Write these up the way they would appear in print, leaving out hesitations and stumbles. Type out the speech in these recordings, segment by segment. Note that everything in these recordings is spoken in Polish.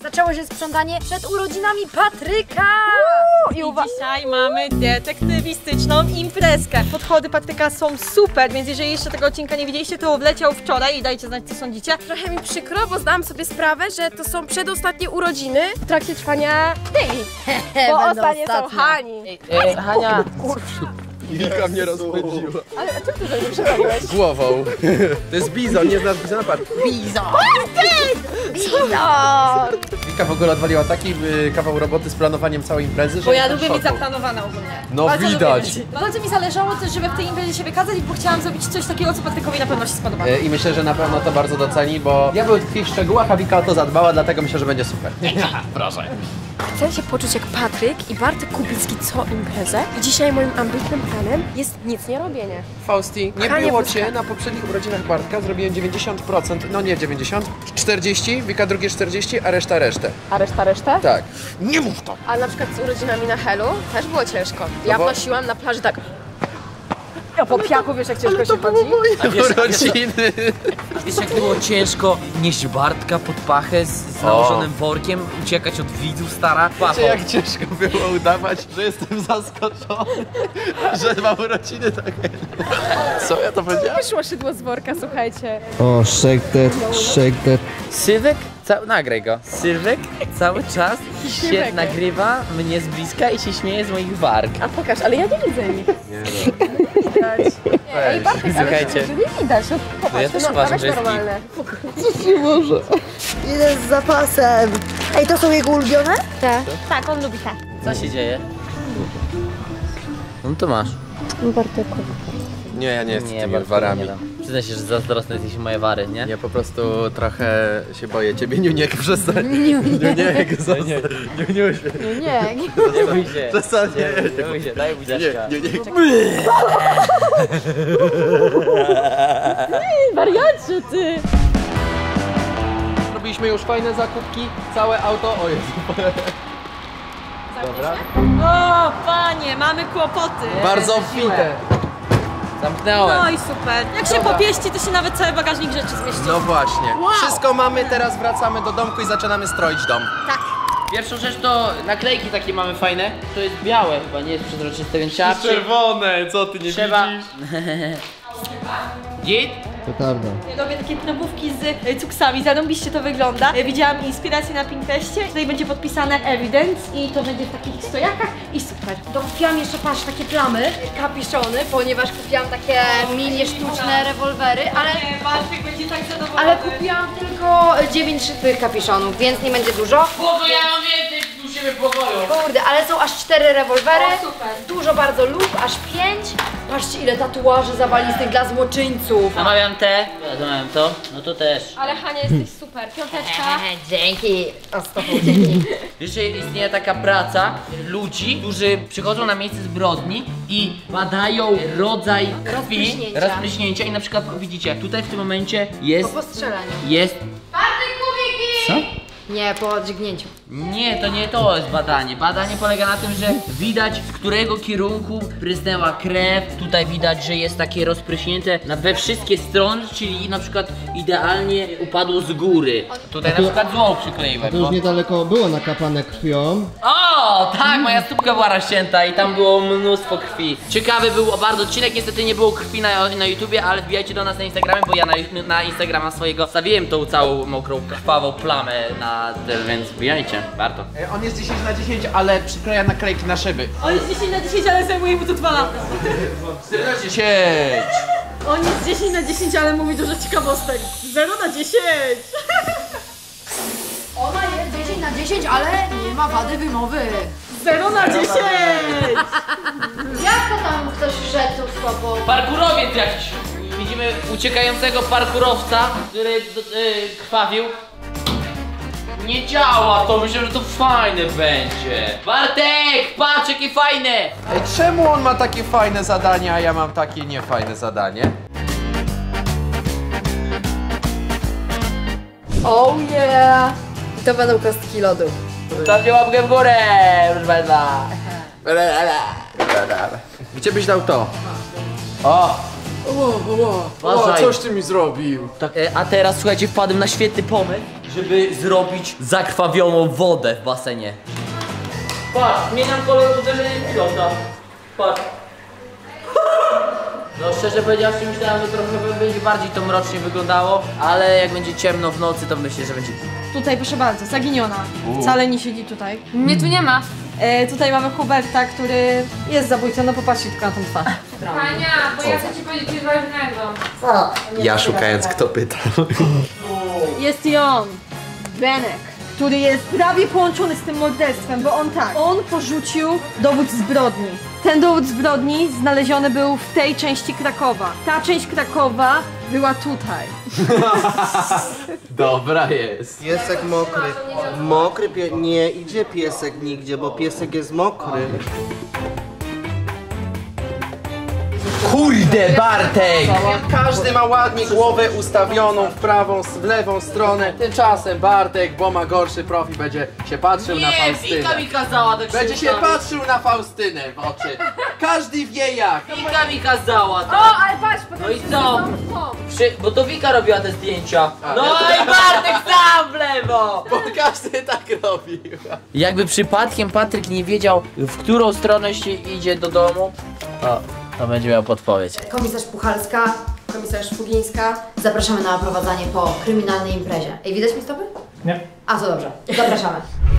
Zaczęło się sprzątanie przed urodzinami Patryka! I dzisiaj mamy detektywistyczną imprezkę. Podchody Patryka są super, więc jeżeli jeszcze tego odcinka nie widzieliście, to wleciał wczoraj i dajcie znać, co sądzicie. Trochę mi przykro, bo zdałam sobie sprawę, że to są przedostatnie urodziny w trakcie trwania daily. Bo ostatnie są Hani. Hania, Wika mnie rozpędziła. Ale a czym ty za nie przerobiłeś? Głową. To jest bizon, nie znasz bizona? Patrz. bizon! Wika w ogóle odwaliła taki kawał roboty z planowaniem całej imprezy, że... Bo ja jestem lubię w mieć szoku. zaplanowane ogólnie. No Bardzo widać. lubię mieć. Bardzo mi zależało też, żeby w tej imprezie się wykazać, bo chciałam zrobić coś takiego, co Patrykowi na pewno się spodoba. I myślę, że na pewno to bardzo doceni, bo ja byłem tkwi w szczegółach, a Wika o to zadbała, dlatego myślę, że będzie super. Proszę. Chcę się poczuć jak Patryk i Bartek Kubicki co imprezę. I dzisiaj moim ambitnym planem jest nic nie robienie. Fausti, nie Hania było Wózka. cię na poprzednich urodzinach Bartka, zrobiłem 90%, no nie 90, 40, Wika drugie 40, a reszta resztę. A resztę? Tak. Nie mów to! A na przykład z urodzinami na Helu też było ciężko. Ja bo- wnosiłam na plaży tak. Ja po piachu wiesz, jak ciężko się chodzi? Urodziny! Wiesz jak było ciężko nieść Bartka pod pachę z nałożonym workiem, uciekać od widzów, stara? Wiecie, jak ciężko było udawać, że jestem zaskoczony, że mam urodziny takie. Co ja to powiedziałem? Wyszło szydło z worka, słuchajcie. O, shake that. Sylwek, nagraj go. Sylwek cały czas się Śliwek. nagrywa mnie z bliska i się śmieje z moich warg. A pokaż, ale ja nie widzę nic. Ej, Bartek, ale Słuchajcie. że nie widać. No, popatrz, ja też no, uważam, weź że jest normalne. Idę z zapasem. Ej, to są jego ulubione? Tak, on lubi tak. Co się dzieje? No to masz. Nie, ja nie jestem Nie, tymi Bartku, warami. nie dam. Przyznaj się, że zazdrosny jesteś moje wary, nie? Ja po prostu trochę się boję ciebie, Niuniek, przestań. Niuniek, zostań. Niuniuś. Nie, Nie bój się. Przestań. Nie bój się, daj buziaczka. Niuniek. wariacie ty. Robiliśmy już fajne zakupki, całe auto, o Jezu. Dobra. O, panie, mamy kłopoty. Bardzo obfite. Zamknąłem. No i super. Jak się popieści, to się nawet cały bagażnik rzeczy zmieści. No właśnie. Wszystko mamy, teraz wracamy do domku i zaczynamy stroić dom. Pierwszą rzecz to naklejki takie mamy fajne. To jest białe chyba, nie jest przezroczyste, więc trzeba Czerwone, co ty nie trzeba... widzisz? Git? Petarda. Ja robię takie probówki z cuksami, zarąbiście to wygląda. Widziałam inspirację na Pinterestie. Tutaj będzie podpisane evidence i to będzie w takich stojakach i super. Kupiłam jeszcze, patrz, takie plamy, kapiszony, ponieważ kupiłam takie mini sztuczne rewolwery, ale Bartek będzie tak zadowolony. Ale kupiłam tylko 9 szybkich kapiszonów, więc nie będzie dużo. Bogo, ja mam więcej u siebie w pokoju. Kurde, ale są aż 4 rewolwery. O, super. Dużo bardzo lub, aż 5. Patrzcie, ile tatuaży zawalistych dla złoczyńców. Zamawiam te, ja zamawiam to, no to też. Ale Hania, jesteś super. Piąteczka. Dzięki. O, 100 dzięki. Wiesz, że istnieje taka praca ludzi, którzy przychodzą na miejsce zbrodni i badają rodzaj krwi, rozpryśnięcia i na przykład widzicie, tutaj w tym momencie jest, Po strzelaniu. jest... Co? Nie, po dźgnięciu. Nie, to nie to jest badanie. Badanie polega na tym, że widać, z którego kierunku prysnęła krew. Tutaj widać, że jest takie rozpryśnięte we wszystkie strony, czyli na przykład idealnie upadło z góry. Tutaj na przykład złą przykleiłem. To już Bo... niedaleko było nakapane krwią. O, tak, moja stópka była rozcięta i tam było mnóstwo krwi. Ciekawy był bardzo odcinek, niestety nie było krwi na YouTubie, ale wbijajcie do nas na Instagramie, bo ja na Instagrama swojego stawiłem tą całą mokrą, krwawą plamę na ten, więc wbijajcie, warto. On jest 10 na 10, ale przykleja naklejki na szyby. On jest 10 na 10, ale zajmuje mu to 2 lata. 10! On jest 10 na 10, ale mówi dużo ciekawostek. 0 na 10. Ona jest 10 na 10, ale nie ma wady wymowy. 0 na 10. Jak to tam ktoś wszedł w słowo? Parkurowiec jakiś. Widzimy uciekającego parkurowca, który krwawił. Nie działa to, myślę, że to fajne będzie. Bartek, patrz jakie fajne! Ej, czemu on ma takie fajne zadanie, a ja mam takie niefajne zadanie? Oh yeah! I to będą kostki lodu. Zostawcie łapkę w górę, proszę państwa. Gdzie byś dał to? O! O, Uważaj. coś ty mi zrobił. Tak, a teraz słuchajcie, wpadłem na świetny pomysł, żeby zrobić zakrwawioną wodę w basenie. Patrz, zmieniam kolor uderzenia pilota. Patrz. No szczerze powiedziawszy myślałem, że trochę będzie bardziej to mrocznie wyglądało, ale jak będzie ciemno w nocy, to myślę, że będzie... Tutaj proszę bardzo, zaginiona. Wcale nie siedzi tutaj. Mnie tu nie ma. Tutaj mamy Huberta, który jest zabójcą, no popatrzcie tylko na tą twarz. Hania, bo ja chcę ci powiedzieć coś ważnego. Ja szukając kto pyta. Jest i on, Benek, który jest prawie połączony z tym morderstwem, bo on porzucił dowód zbrodni. Ten dowód zbrodni znaleziony był w tej części Krakowa. Ta część Krakowa była tutaj. Dobra jest. Piesek mokry. Nie idzie piesek nigdzie, bo piesek jest mokry. Kurde, Bartek! Każdy ma ładnie głowę ustawioną w lewą stronę. Tymczasem Bartek, bo ma gorszy profil, będzie się patrzył na Faustynę. Wika mi kazała tak Będzie się patrzył na Faustynę w oczy. Każdy wie jak. Wika mi kazała, tak? O, ale patrz, potem No i co? Bo to Wika robiła te zdjęcia. No i Bartek sam w lewo! Bo każdy tak robił. Jakby przypadkiem Patryk nie wiedział, w którą stronę się idzie do domu, to będzie miał podpowiedź. Komisarz Puchalska, komisarz Fugińska. Zapraszamy na oprowadzanie po kryminalnej imprezie. Ej, widać mi stopy? Nie. A, to dobrze. Zapraszamy.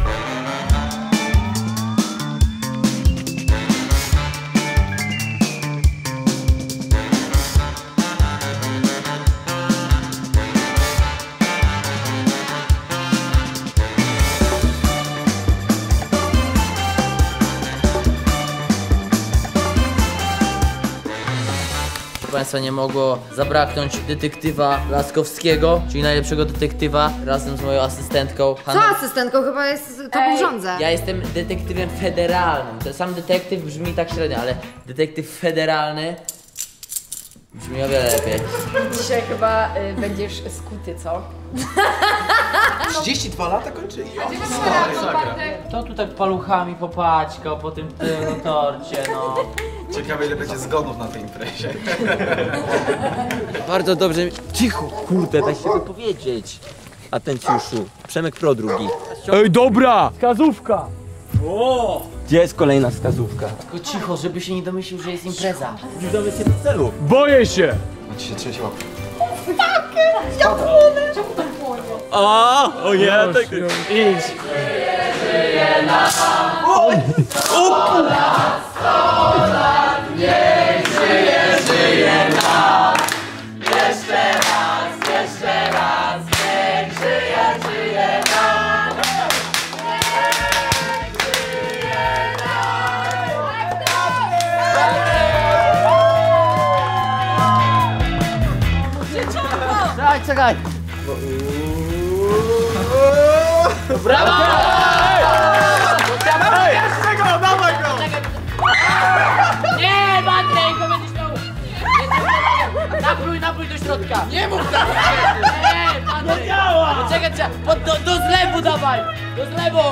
Państwa, nie mogło zabraknąć detektywa Laskowskiego, czyli najlepszego detektywa, razem z moją asystentką Co asystentką? Chyba jest to urządzę. Ja jestem detektywem federalnym. Ten sam detektyw brzmi tak średnio, ale detektyw federalny brzmi o wiele lepiej. Dzisiaj chyba będziesz skuty, co? 32 lata kończyli. To tu tak paluchami popaćkał po tym torcie, no. Ciekawe ile będzie zgonów na tej imprezie. Bardzo dobrze. Cicho, kurde, daj się wypowiedzieć. Atencjuszu, Przemek Pro drugi. Ej, dobra! Wskazówka! Gdzie jest kolejna wskazówka? Tylko cicho, żeby się nie domyślił, że jest impreza. Zbliżamy się do celu. Boję się! On ci się trzęsie łapy. O nie, tak. Idź! Czekaj! Brawo! Jeszcze go, dawaj go! Nie, Patryk, bo będziesz miał... Naprój do środka! Nie mów tak! Nie, Patryk! Czekaj, do zlewu dawaj! Do zlewu!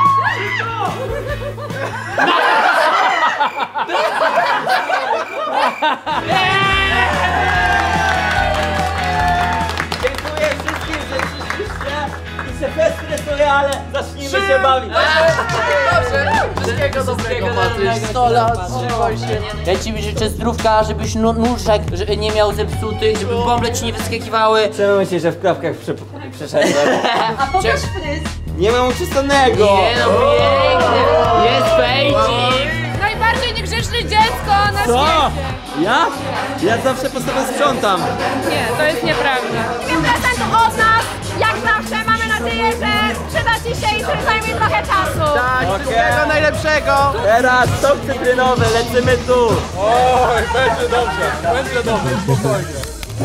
Dziękuję wszystkim, że przyszliście i się bez ale zacznijmy się bawić. Dobrze! Wszystkiego dobrego, Patryk. 100 lat, trzymaj się. Ja ci życzę zdrówka, żebyś nóżek nie miał zepsutych, żeby bąble ci nie wyskakiwały. Czemu myślisz, że w klapkach przeszedłem? A pokaż fryz. Nie mam uczystonego! Nie no, piękny! Jest fejcik! Najbardziej niegrzeczne dziecko na Co? świecie. Ja? Ja zawsze po sobie sprzątam. Nie, to jest nieprawda. Prezent od nas, jak zawsze, mamy nadzieję, że przyda ci się i że zajmie trochę czasu. Tak, wszystkiego najlepszego! Teraz sok cytrynowy, lecimy tu! Oj, będzie dobrze, będzie dobrze, spokojnie.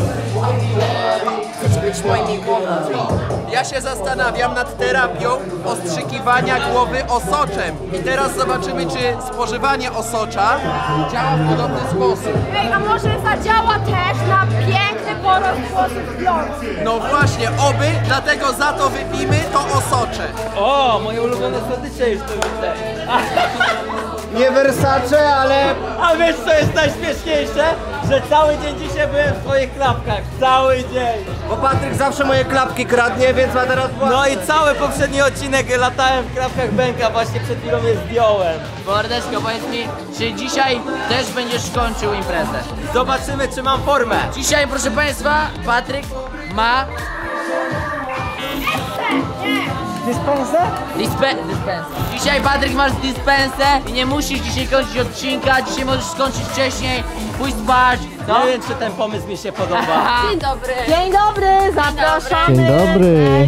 Ja się zastanawiam nad terapią ostrzykiwania głowy osoczem. I teraz zobaczymy, czy spożywanie osocza działa w podobny sposób. Ej, a może zadziała też na piękny porost włosów blond? No właśnie, oby, dlatego za to wypijmy to osocze. O, moje ulubione słodycze już to widzę. Nie Versace, ale... A wiesz co jest najśmieszniejsze? Że cały dzień dzisiaj byłem w twoich klapkach. Cały dzień. Bo Patryk zawsze moje klapki kradnie, więc ma teraz własne. No i cały poprzedni odcinek latałem w klapkach Benka, właśnie przed chwilą je zdjąłem. Mordeczko, powiedz mi, czy dzisiaj też będziesz kończył imprezę? Zobaczymy, czy mam formę. Dzisiaj, proszę państwa, Patryk ma... Dyspensę? Dyspensę. Dzisiaj Patryk masz dyspensę i nie musisz dzisiaj kończyć odcinka, dzisiaj możesz skończyć wcześniej, pójść spać. Nie wiem, czy ten pomysł mi się podoba. Dzień dobry. Dzień dobry, zapraszamy. Dzień dobry.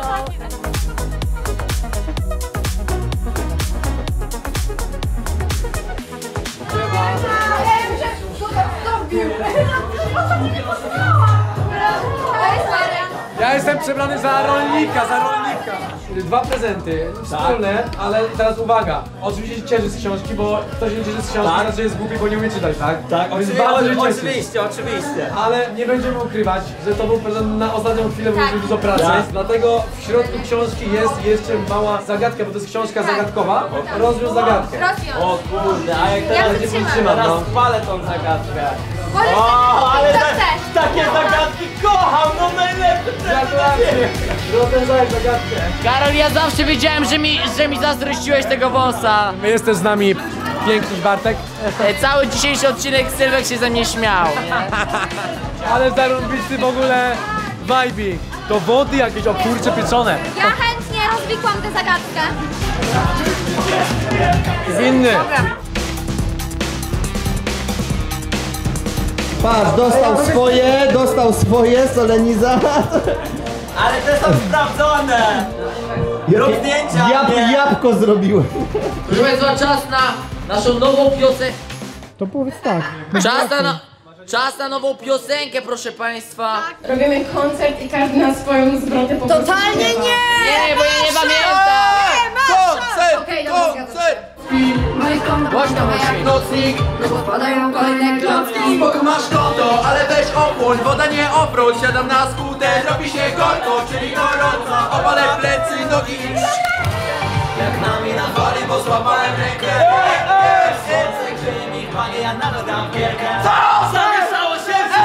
Ja jestem przebrany za rolnika, Dwa prezenty wspólne, ale teraz uwaga. Oczywiście się cieszę z książki, bo ktoś nie cieszy z książki, Tak? znaczy jest głupi, bo nie umie czytać, tak? Tak, Więc bardzo się cieszę. oczywiście. Ale nie będziemy ukrywać, że to był prezent na ostatnią chwilę, bo mieliśmy dużo pracy. Tak. Dlatego w środku książki jest jeszcze mała zagadka, bo to jest książka zagadkowa. Rozwiąż zagadkę. O kurde, a jak teraz Ja nie wytrzymam. wytrzymam, teraz spalę tą zagadkę. Możesz O, ale co chcesz. takie zagadki kocham, no najlepsze. Gratulacje! Rozwiązałeś zagadkę. Karol, ja zawsze wiedziałem, że mi zazdrościłeś tego wąsa. Jest też z nami piękny Bartek. Cały dzisiejszy odcinek Sylwek się ze mnie śmiał. Ale zarąbisty w ogóle vibe. To wody jakieś, o kurcze pieczone. Ja chętnie rozwikłam tę zagadkę. Winny. Patrz, dostał swoje, solenizat. Ale te są sprawdzone. Rób zdjęcia. Jabłko zrobiłem. Proszę państwa, czas na naszą nową piosenkę. To powiedz tak. Czas na nową piosenkę, proszę państwa. Robimy koncert i każdy na swoją zwrotę po prostu. Totalnie nie! Nie, bo ja nie pamiętam. Okej, dobra, Koncert! Głośno musi. Nocnik! Padają kolejne klocki. Spoko masz konto, ale weź ochłoń, woda nie obróć. Siadam na skuter, robi się gorko, czyli gorąco. Opalę plecy, nogi i jak nami na fali, bo złapałem rękę. Serce grzeje mi, panie, ja nawet dam wielkę. Co? Zamieszało się w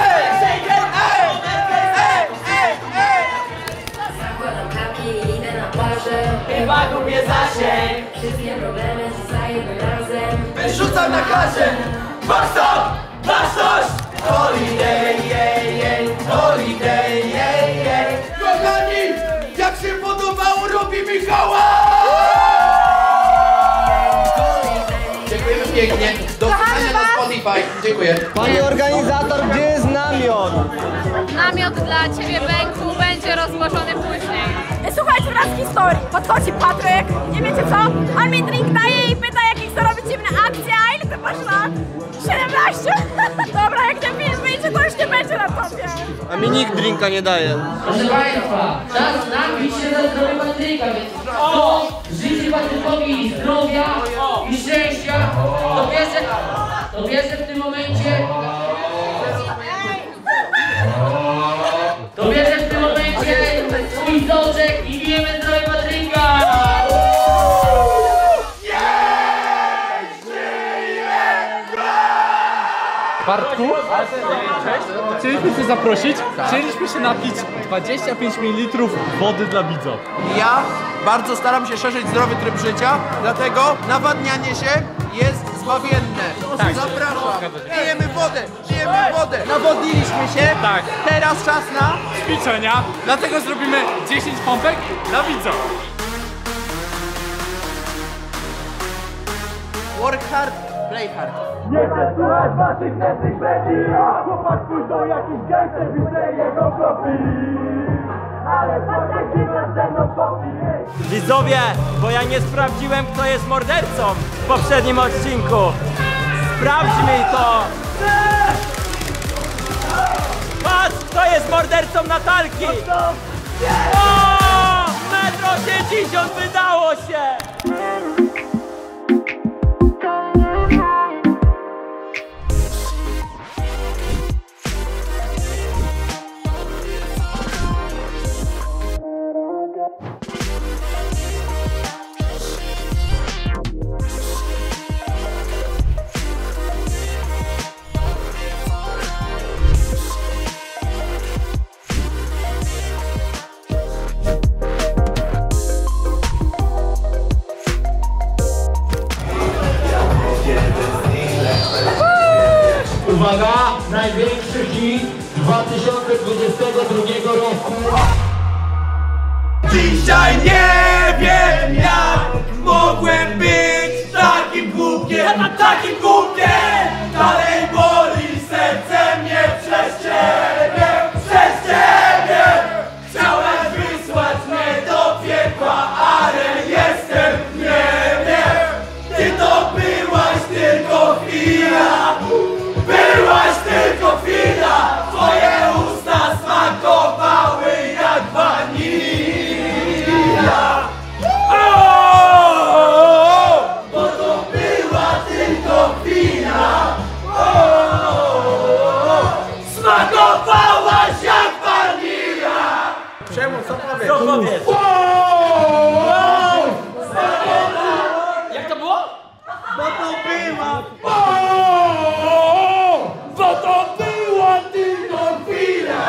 Zakładam klapki i idę na plażę. Chyba gubię zasięg. Wszystkie problemy zostajemy razem. Wyrzucam na kasie! Masz to! Masz coś! Holiday, jej, jej, holiday, jej, jej. Kochani, jak się podobało Robi Michała! Dziękujemy pięknie. Do słuchania na Spotify. Dziękuję. Pani organizator, gdzie jest namiot? Namiot dla ciebie, Benku, będzie rozłożony później. Słuchajcie teraz historii. Podchodzi Patryk, nie wiecie co? On mi drink daje i pyta, jakie chce robić dziwne akcje. A ile ty masz lat? 17? Dobra, jak ten film wyjdzie, to już nie będzie na tobie. A mi nikt drinka nie daje. Proszę państwa, czas napić się za zdrowie Patryka, więc to życzy Patrykowi zdrowia i szczęścia. To bierze w tym momencie. To bierze w tym momencie swój soczek i pijemy zdrowie Patryka. Bartku, chcieliśmy cię zaprosić, chcieliśmy się napić 25 ml wody dla widzów. Ja bardzo staram się szerzyć zdrowy tryb życia, dlatego nawadnianie się jest zbawienne. Zapraszam. Pijemy wodę. Nawodniliśmy się. Tak. Teraz czas na Ćwiczenia, dlatego zrobimy 10 pompek dla widzów. work hard, play hard. Nie chcę słuchać waszych nędznych bredzi. Chłopak pójdą jakiś gangster, widzę jego profil. Ale patrz jak wygrasz ze mną popij. Widzowie, bo ja nie sprawdziłem, kto jest mordercą w poprzednim odcinku. Sprawdźmy to. Patrz, kto jest mordercą Natalki. O! 1,80 m wydało się. największy hit 2022 roku. Dzisiaj nie wiem jak mogłem być takim głupkiem, dalej boli serce mnie przez ciebie, chciałeś wysłać mnie do piekła, ale jestem w niebie, ty to byłaś tylko chwila, twoje usta smakowały jak wanilia. Bo to była tylko chwila. Smakowałaś jak wanilia. Czemu? Co powiesz? Co powiesz? Jak to było? Bo to była tylko chwila.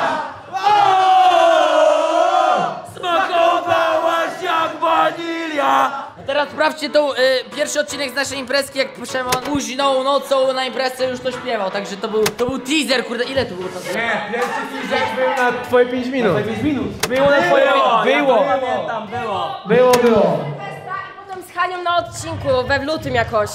Smakowałaś jak wanilia. Teraz sprawdźcie tą pierwszy odcinek z naszej imprezki, jak Szymon późną nocą na imprezce już to śpiewał, także to był teaser, kurde, ile to było czasu? Nie, pierwszy teaser był na twoje 5 minut. Było na twoje... Było. Potem z Hanią na odcinku, we lutym jakoś.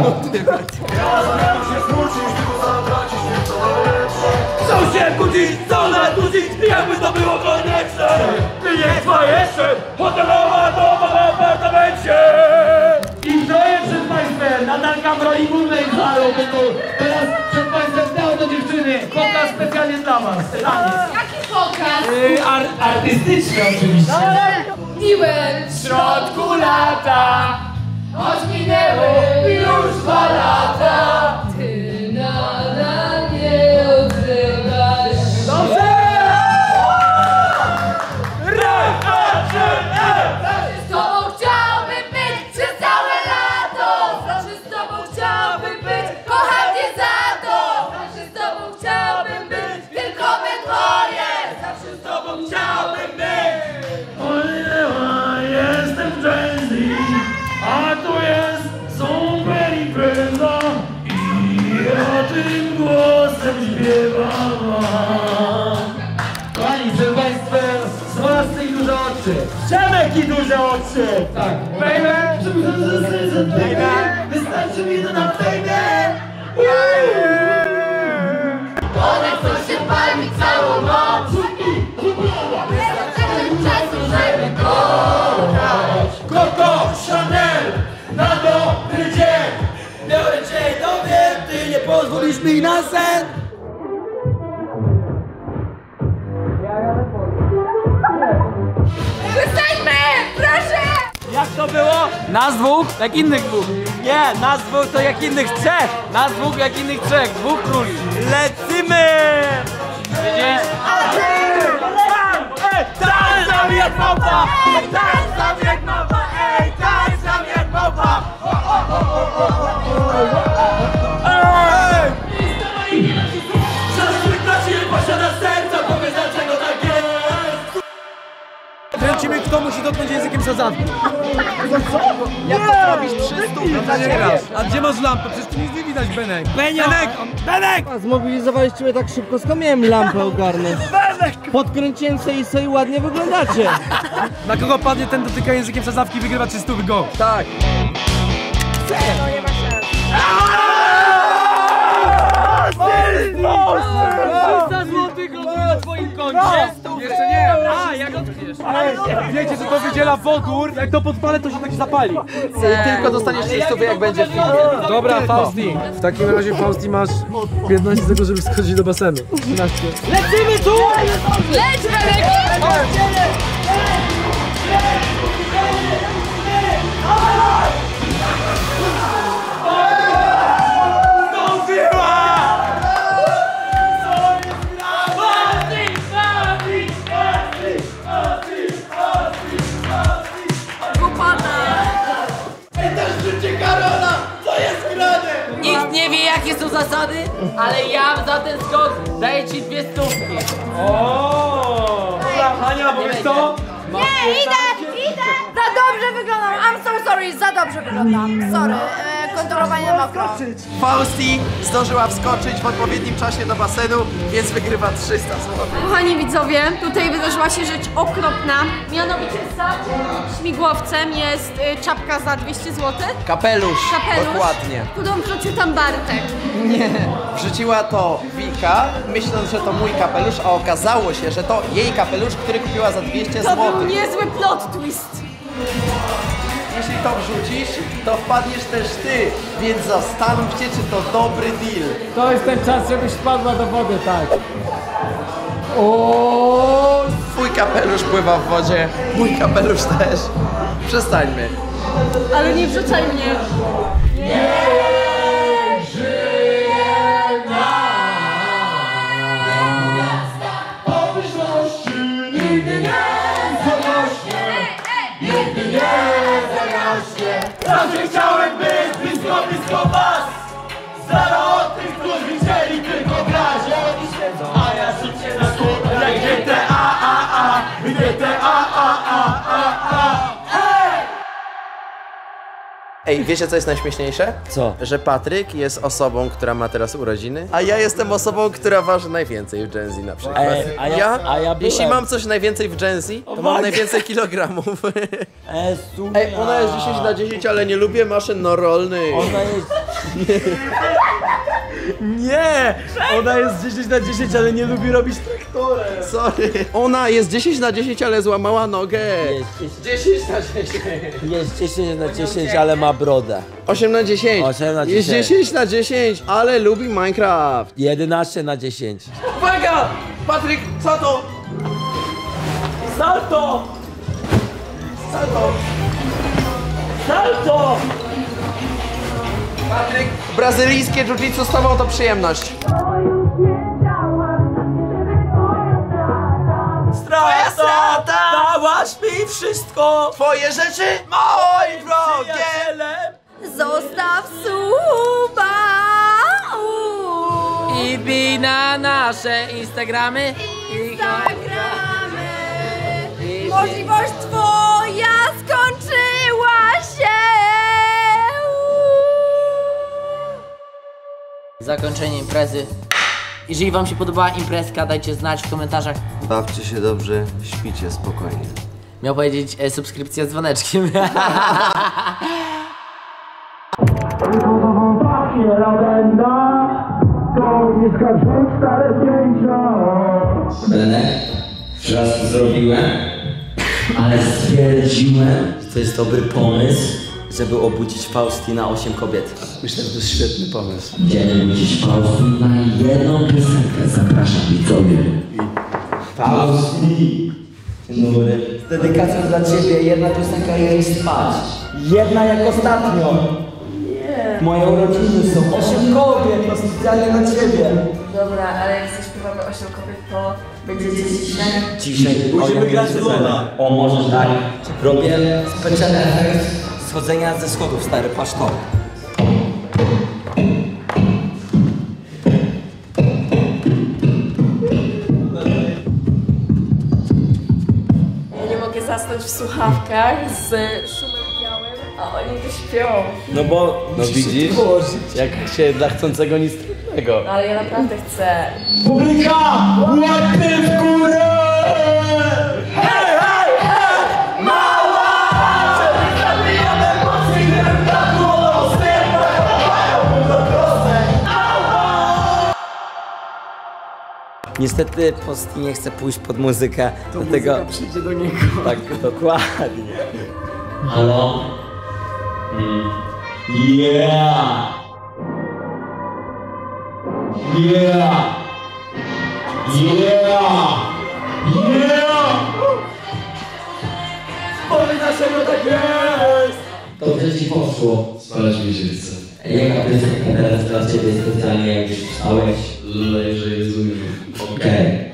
Co się kłócić, co nadużyć, jakby to było konieczne. Ty nie trwa jeszcze, hotelowa doba w apartamencie. I to jest przed państwem, Natalka w roli głównej w Halo. Teraz przed państwem dało do dziewczyny, pokaz specjalnie dla was. Jaki pokaz? Artystyczny oczywiście. Piłem W środku lata, choć minęły już 2 lata. Ty nadal nie odzywasz. Dobrze! Z tobą chciałbym być przez całe lato. Zawsze z tobą chciałbym być, kocham cię za to. Zawsze z tobą chciałbym być, tylko my dwoje. Zawsze z tobą chciałbym być. Jestem Jay-Z, a tu jest super impreza i ja tym głosem śpiewam. Kochani, przed państwem z własnej duże oczy. Przemek i duże oczy! Tak. Baby! Wystarczy mi to na fejmie! One chcą się palić całą noc. Czasu, żeby kochać. Coco Chanel na dobry dzień! Biorę cię do mnie, ty nie pozwolisz mi na sen! Przestańmy! Proszę! Jak to było? Nas dwóch, jak innych dwóch. Nie, nas dwóch to jak innych trzech. Nas dwóch jak innych trzech. Dwóch króli. Lecimy! Widzisz? Tańczam jak małpa! Tańczam jak małpa! Ej, tańczam jak małpa! Ej! Zaszczyt na siłę posiada serca, powiedz dlaczego tak jest! Kręcimy, kto musi dotknąć językiem sadzawki. Jak to zrobisz 300 dla ciebie? A gdzie masz lampę? Przecież tu nic nie widać, Benek. Benek! Zmobilizowaliście mnie tak szybko, skąd miałem lampę ogarnąć? Podkręciłem sobie i sobie ładnie wyglądacie. Na kogo padnie ten dotyka językiem sadzawki, wygrywa 300 go. Tak. 300 złotych na twoim koncie. Jeszcze nie! A, jak odkryjesz? Wiecie, że to wydziela wodór, jak to podpalę, to się tak zapali. Tylko dostaniesz 300 jak będzie w filmie. Dobra, Fausti. W takim razie, Fausti, masz 15 z tego, żeby schodzić do basenu. 13. Lecimy tu! Leć, Benek! Nikt nie wie jakie są zasady, ale ja za ten skok daję ci 2 stówki. Dobra, Hania, powiedz to? Nie, idę! Za dobrze wyglądam! I'm so sorry, za dobrze wyglądam. Sorry. konturowanie na mokro. Fausti zdążyła wskoczyć w odpowiednim czasie do basenu, więc wygrywa 300 zł. Kochani widzowie, tutaj wydarzyła się rzecz okropna. Mianowicie za śmigłowcem jest czapka za 200 zł. Kapelusz, dokładnie. Którą wrzucił tam Bartek. Nie, wrzuciła to Wika, myśląc, że to mój kapelusz, a okazało się, że to jej kapelusz, który kupiła za 200 To zł. był niezły plot twist. Jeśli to wrzucisz, to wpadniesz też ty, więc zastanów się, czy to dobry deal. To jest ten czas, żebyś wpadła do wody, tak. O! Twój kapelusz pływa w wodzie, mój kapelusz też. Przestańmy. Ale nie wrzucaj mnie. Zawsze chciałem być blisko was. Stara o tych, którzy widzieli tylko w razie. A ja życie na skórę. Gdzie te a. Gdzie te a. Ej, wiecie co jest najśmieszniejsze? Co? Że Patryk jest osobą, która ma teraz urodziny, a ja jestem osobą, która waży najwięcej w Gen Z na przykład. a ja byłem. Jeśli mam coś najwięcej w Gen Z, to mam najwięcej kilogramów. Ej, ona jest 10/10, ale nie lubię maszyn rolnych. Ona jest... Nie! Ona jest 10/10, ale nie lubi robić traktorem. Sorry. Ona jest 10/10, ale złamała nogę. 10/10. Jest 10/10, ale ma brodę. 8/10. 8/10. Jest 10/10, ale lubi Minecraft. 11/10. Uwaga! Patryk, co to? Salto! Salto! Salto! Patryk, brazylijskie jiu-jitsu z tobą to przyjemność. Strata! Dałaś mi wszystko! Twoje rzeczy moim wrogiem! Zostaw suba. I bij na nasze Instagramy. Możliwość twoja skończyła się. Zakończenie imprezy. Jeżeli wam się podobała imprezka, dajcie znać w komentarzach. Bawcie się dobrze, śpicie spokojnie. Miał powiedzieć subskrypcja z dzwoneczkiem. Benek, raz to zrobiłem, ale stwierdziłem, że to jest dobry pomysł, żeby obudzić Fausti na 8 kobiet. Myślę, że to jest świetny pomysł. Będziemy obudzić Fausti na jedną piosenkę. Zapraszam widzowie. Fausti! Numery. Z dedykacją dla ciebie, jedna piosenka i jej spać. Jedna jak ostatnio. Moje urodziny są 8 kobiet, to specjalnie dla ciebie. Dobra, ale jak zaśpiewamy 8 kobiet, to będziecie ciszej? Ciszej. Musimy grać w Lola. O, może tak. Robię specjalny efekt schodzenia ze schodów, stary, patrz to. Ja nie mogę zasnąć w słuchawkach z szumem białym, a oni tu śpią. No bo, no widzisz, jak się dla chcącego nic trudnego. No ale ja naprawdę chcę. Publika! Łapy w górę! Hej, hej, hej! Mała! Żeby zabijamy emocje, jak tak było Niestety Posti nie chce pójść pod muzykę, to dlatego... muzyka przyjdzie do niego. Tak, dokładnie. Halo? Yeah! Yeah! Yeah! Yeah! Powiedz dlaczego tak jest! Dobrze ci poszło. Spalać mi się chce. Jaka piosenka teraz dla ciebie specjalnie, jak już wstałeś? Lej, że jest Okej.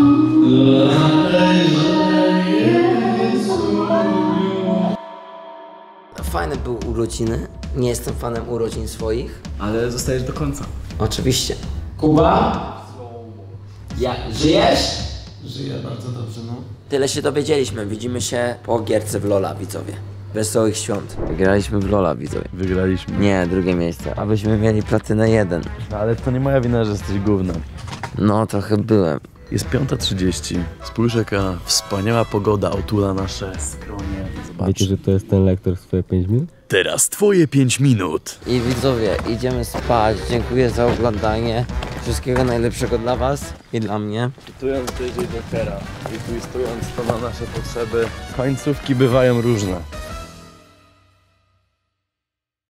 Fajne były urodziny. Nie jestem fanem urodzin swoich. Ale zostajesz do końca. Oczywiście. Kuba? Jak żyjesz? Żyję bardzo dobrze, no. Tyle się dowiedzieliśmy. Widzimy się po gierce w Lola, widzowie. Wesołych świąt. Wygraliśmy w Lola, widzowie. Wygraliśmy. Nie, drugie miejsce. Abyśmy mieli platynę 1. Ale to nie moja wina, że jesteś gównem. No, trochę byłem. Jest 5:30. Spójrz, jaka wspaniała pogoda otula nasze skronie. Zobacz. Wiecie, że to jest ten lektor w swoje 5 minut? Teraz twoje 5 minut. I widzowie, idziemy spać. Dziękuję za oglądanie. Wszystkiego najlepszego dla was i dla mnie. Cytując JJ Beckera i tu stojąc to na nasze potrzeby, końcówki bywają różne.